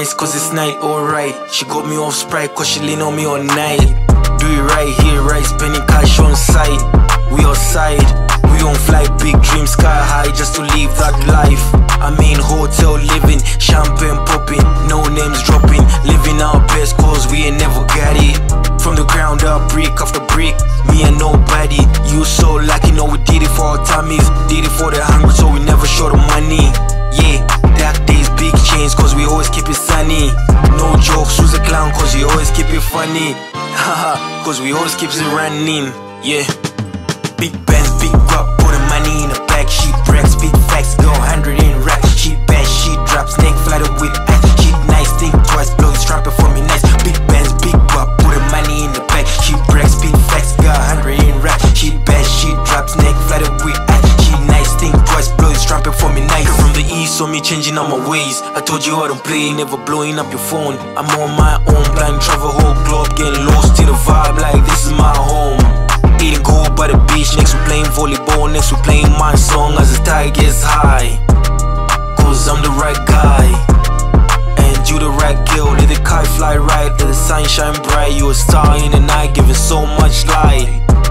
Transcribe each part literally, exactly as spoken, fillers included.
nice cause it's night, alright. She got me off Sprite cause she lean on me all night. Do it right here, right, spending cash on sight. We outside, we don't fly, big dreams sky high just to live that life. I mean hotel living, champagne popping, no names dropping, living our best cause we ain't never got it. From the ground up, brick after brick, me and nobody. You so lucky, know we did it for our tummies, did it for the hungry, so we never short of money. Yeah, dark days, big change, cause we always keep it sunny. No jokes, who's a clown, cause we always keep it funny. Haha, cause we always keep it running. Yeah. Big bands, big guap, put the money in the bag. She breaks, big facts, go hundred in rack. She bash, she drops, snake flatter with axe. She nice, think twice, blow it's trapping for me nice. Big bands, big guap, put the money in the bag. She breaks, big facts, go hundred in rack. She bash, she drops, snake flatter with axe. She nice, think twice, blow it's trapping for me nice. From the east, saw me changing all my ways. I told you I don't play, never blowing up your phone. I'm on my own, blind travel whole globe, getting lost to the vibe like this is my home. Eating gold by the beach, next we playing volleyball, next we playing my song as the tide gets high. Cause I'm the right guy, and you the right girl. Let the kite fly right, let the sun shine bright. You a star in the night, giving so much light.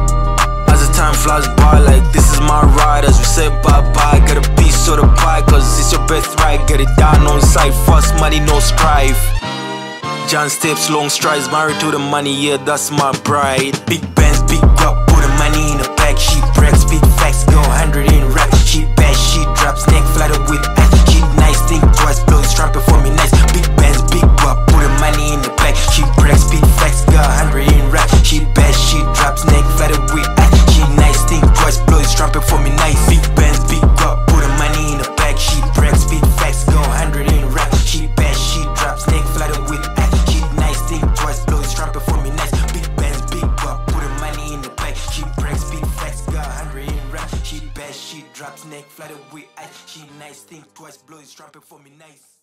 As the time flies by, like this is my ride. As we say bye-bye, got a piece of the pie, cause it's your birthright. Get it done on sight, fast money, no strife. John steps, long strides, married to the money, yeah, that's my bride. Big bands, big guap, put the money in the bag. She breaks, big facts, go hundred in rack. She bash, she drops, neck flatter with axe. She nice, think twice, blow it's trapping for me nice. Big bands, big guap, put the money in the bag. She breaks, big facts, go hundred in rack. She bash, she drops, neck flatter with axe. She nice, think twice, blow it's trapping for me nice. Big bands, big guap, put the money in the bag. She breaks, big facts, go hundred in rack. She bash, she drops, neck flatter with axe. Think twice, blow it's trapping for me nice. Big bands, big guap, put the money in the bag. She breaks, big facts, got hundred in rack. She bash, she drops, neck flatter with ice. She nice, think twice, blow it's trapping for me nice.